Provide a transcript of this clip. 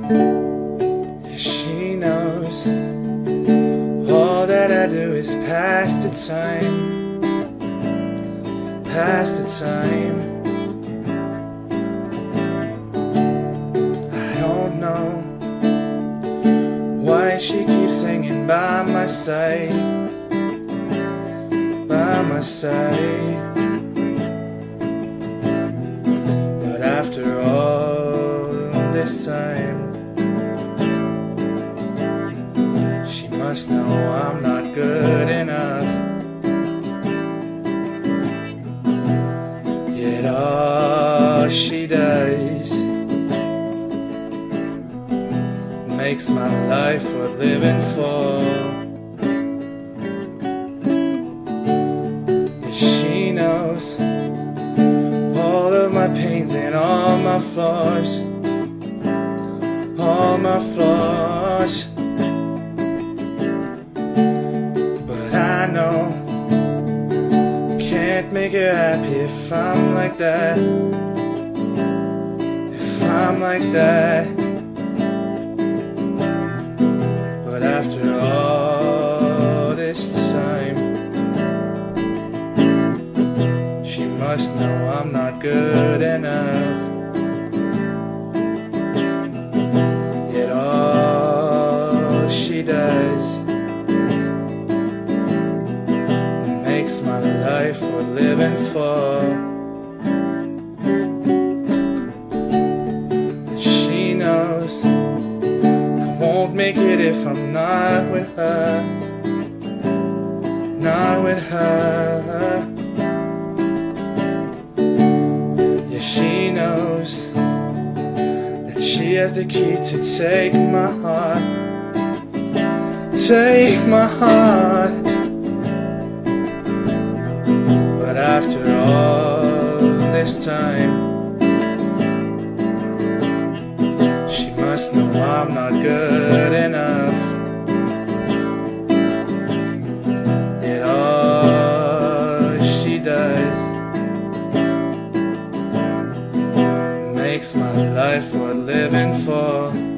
She knows all that I do is pass the time, pass the time. I don't know why she keeps hanging by my side, by my side. But after all this time, she must know I'm not good enough. Yet all she does makes my life worth living for. Yet she knows all of my pains and all my flaws, all my flaws. But I know can't make her happy if I'm like that, if I'm like that. But after all this time, she must know I'm not good enough. Yet all she does makes my life worth living for. She knows I won't make it if I'm not with her, not with her. Yeah, she knows that she has the key to take my heart, take my heart. But after all this time, she must know I'm not good enough. Yet all she does makes my life worth living for.